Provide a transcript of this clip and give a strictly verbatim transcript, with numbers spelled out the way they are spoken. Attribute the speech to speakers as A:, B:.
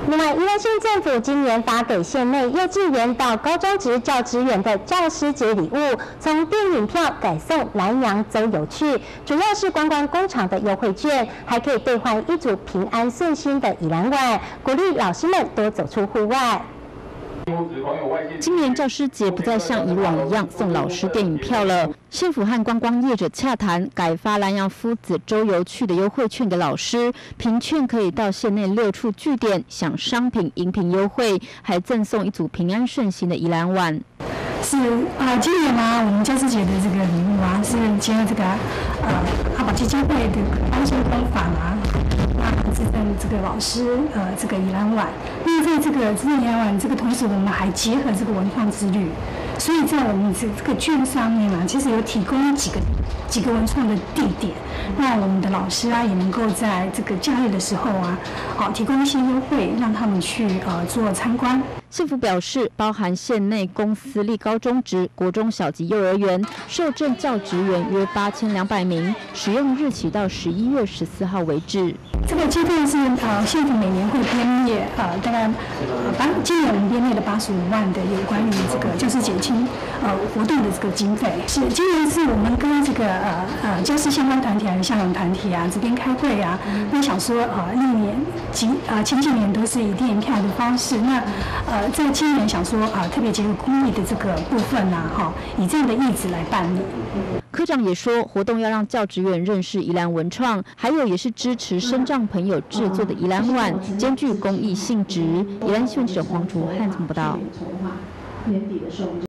A: 另外，宜兰县政府今年发给县内幼稚园到高中职教职员的教师节礼物，从电影票改送南洋走有趣，主要是观光工厂的优惠券，还可以兑换一组平安顺心的宜兰碗，鼓励老师们多走出户外。
B: 今年教师节不再像以往一样送老师电影票了，县府和观光业者洽谈，改发南洋夫子周游去的优惠券给老师，凭券可以到县内六处据点享商品饮品优惠，还赠送一组平安顺心的宜兰碗。
C: 是啊、呃，今年呢，我们教师节的这个礼物啊，是结合这个呃阿宝基金会的安心工坊啊，那是赠这个老师呃这个宜兰碗。那在这个这个宜兰碗这个同时，我们还结合这个文创之旅，所以在我们这这个券上面啊，其实有提供几个几个文创的地点，那我们的老师啊也能够在这个假日的时候啊，好、哦、提供一些优惠，让他们去呃做参观。
B: 县府表示，包含县内公私立高中职、国中小及幼儿园受证教职员约八千两百名，使用日起到十一月十四号为止。
C: 这个经费是呃县府每年会编列呃大概呃八今年我们编列了八十五万的有关于这个教师节庆呃活动的这个经费。是今年是我们跟这个呃呃教师相关团体还有校友团体啊这边开会啊，那想说呃历年几呃前几年都是以电影票的方式，那呃。 呃，在今年想说啊、呃，特别结合公益的这个部分呐、啊，哈，以这样的意志来办理。
B: 科长也说，活动要让教职员认识宜兰文创，还有也是支持身障朋友制作的宜兰碗，兼具公益性质。宜兰新闻记者黄竹汉报道。